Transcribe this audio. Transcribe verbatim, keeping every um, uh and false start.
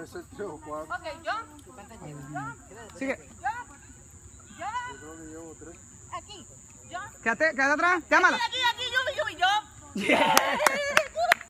Puede ser tres o cuatro. Ok, yo. Sigue. Yo. Yo. Yo creo que llevo tres. Aquí. Yo. Quédate, quédate atrás. Llámala. Aquí, aquí, aquí, yo, yo, yo.